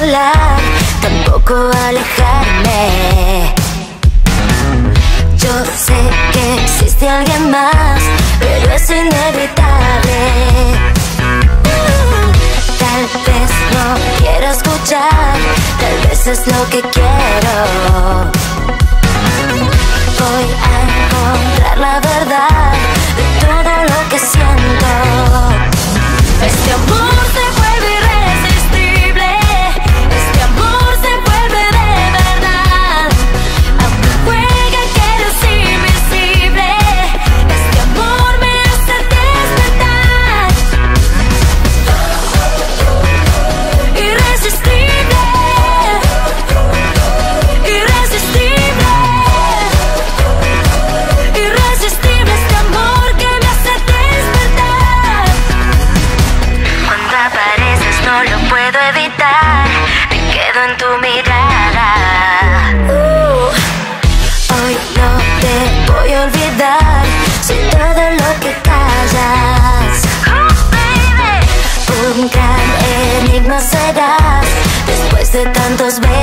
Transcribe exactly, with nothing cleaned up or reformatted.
volar, tampoco alejarme. Yo sé que existe alguien más, pero es inevitable. Tal vez no quiero escuchar, tal vez es lo que quiero. Voy a encontrar la verdad de todo lo que siento. Este amor se vuelve irresistible, este amor se vuelve de verdad. Aunque juegue que eres invisible, este amor me hace despertar. Irresistible, irresistible, irresistible este amor que me hace despertar. Cuando apareces no lo puedo evitar, me quedo en tu mirada. uh, Hoy no te voy a olvidar, soy todo lo que callas. Oh, baby. Un gran enigma serás después de tantos besos.